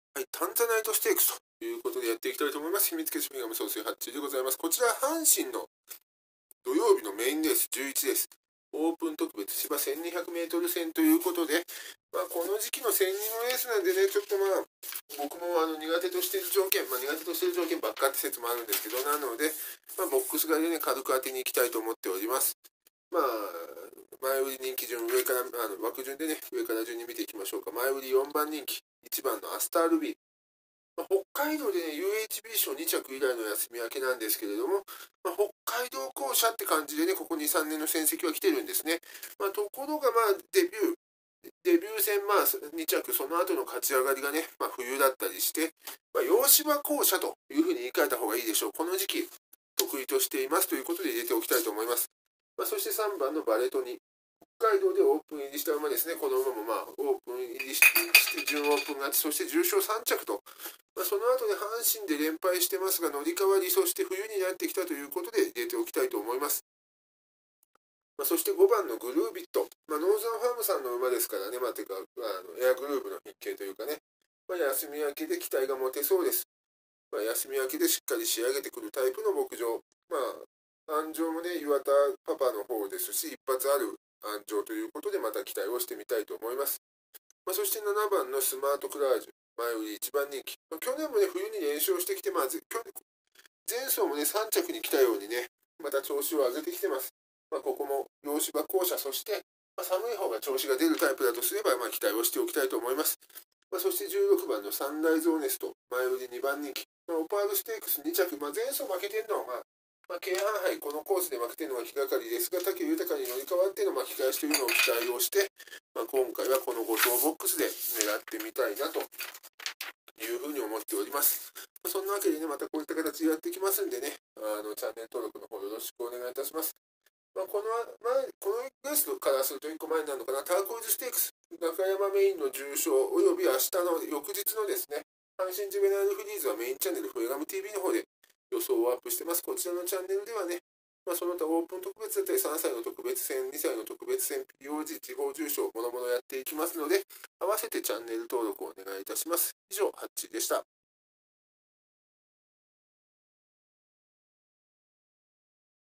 はい、タンザナイトステークスということでやっていきたいと思います。秘密結晶フィガム総帥発注でございます。こちら、阪神の土曜日のメインレース11です。オープン特別芝1200メートル戦ということで、この時期の1000人のレースなんでね、ちょっと僕も苦手としている条件、苦手としている条件ばっかって説もあるんですけど、なので、ボックス狩りでね、軽く当てに行きたいと思っております。前売り人気順、上から、枠順でね、上から順に見ていきましょうか。前売り4番人気、1番のアスタールビー。北海道でね、UHB 賞2着以来の休み明けなんですけれども、北海道校舎って感じでね、ここ2、3年の戦績は来てるんですね。ところが、デビュー戦、2着、その後の勝ち上がりがね、冬だったりして、洋芝校舎というふうに言い換えた方がいいでしょう。この時期、得意としていますということで入れておきたいと思います。そして3番のバレトニ。北海道でオープン入りした馬ですね。この馬もオープン入りして、準オープン勝ち、そして重賞3着と、その後で阪神で連敗してますが、乗り換わり、そして冬になってきたということで入れておきたいと思います。そして5番のグルービット。ノーザンファームさんの馬ですからね、てか、エアグループの筆形というかね、休み明けで期待が持てそうです。休み明けでしっかり仕上げてくるタイプの牧場。安城もね、岩田パパの方ですし、一発ある安城ということで、また期待をしてみたいと思います。そして7番のスマートクラージュ。前売り1番人気。去年もね、冬に連勝してきて、前走もね、3着に来たようにね、また調子を上げてきてます。ここも洋芝校舎、そして、寒い方が調子が出るタイプだとすれば、期待をしておきたいと思います。そして16番のサンライズオネスト。前売り2番人気。オパールステークス2着。前走負けてるのは、京阪杯、このコースで負けてるのが気がかりですが、武豊に乗り換わっての巻き返しというのを期待をして、今回はこの5等ボックスで狙ってみたいなというふうに思っております。そんなわけでね、またこういった形でやっていきますんでね、チャンネル登録の方よろしくお願いいたします。このレースからすると1個前になるのかな、ターコイズステークス、中山メインの重賞、および明日の翌日のですね、阪神ジュベナイルフリーズはメインチャンネル、フェガム TV の方で予想をアップしてます。こちらのチャンネルではね、その他オープン特別だったり3歳の特別戦、2歳の特別戦、POG、地方重賞、もろもろやっていきますので、合わせてチャンネル登録をお願いいたします。以上、ハッチーでした。